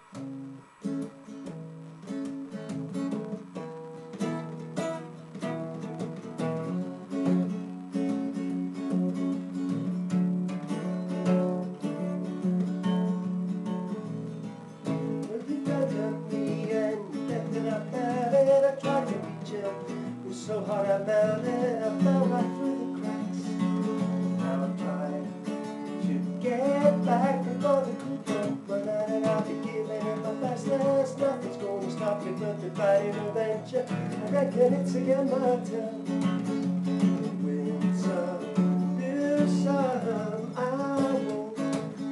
So hard I melted, I fell right through the cracks. Now I'm trying to get back before the cool don't run out, and I'll be giving it my best. There's nothing's going to stop me but the fighting adventure. I reckon it's again my turn. Win some, lose some, I won't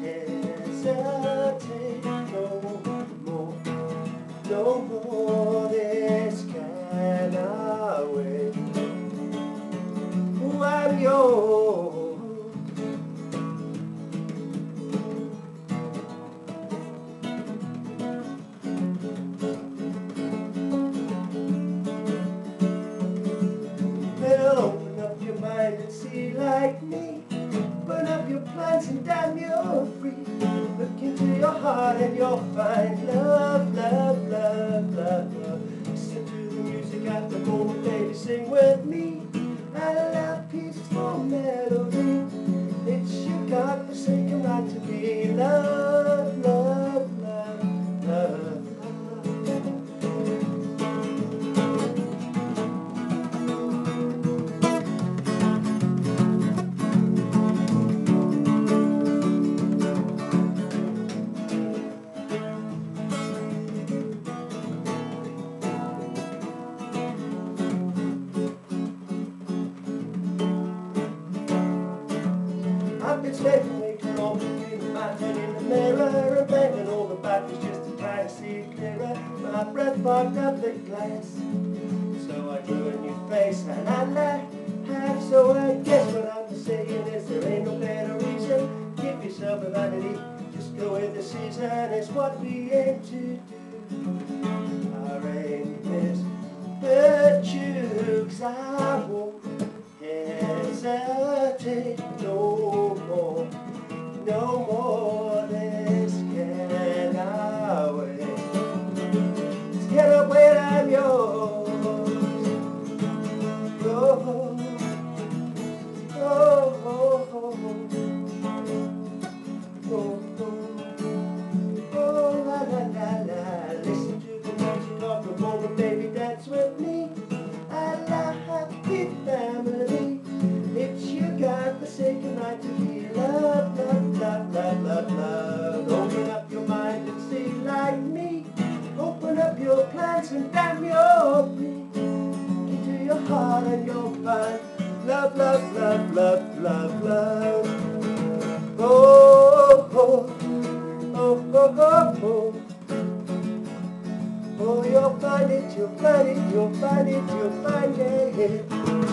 hesitate no more. This cannot wait. I'm yours. Well, open up your mind and see like me. Burn up your plans and damn you're free. Look into your heart and you'll find love, love, love, love, love. Listen to the music at the moment, baby, sing with me. I love peaceful melody. It's your God-forsaken right to be love, love, love, love. I've been spending way too long in my head in the mirror and bending over backwards just to try to see it clearer. My breath fogged up the glass, so I drew a new face and I laughed. So I guess what I'm saying is there ain't no better reason. Give yourself a vanity, just go with the season. It's what we aim to do. Our aim is virtue, 'cause I won't hesitate no more. This cannot wait. This cannot wait, I'm yours. Oh, la la la la. Listen to the music of the moment, baby, dance with me. I love happy family. It's your God-forsaken right to be love, love, love, love, love, love. Open up your mind and see like me. Open up your plans and damn you're free. Into your heart and you'll find love, love, love, love, love, love. Oh, oh, oh, oh, oh, oh. Oh, you'll find it, you'll find it, you'll find it, you'll find it.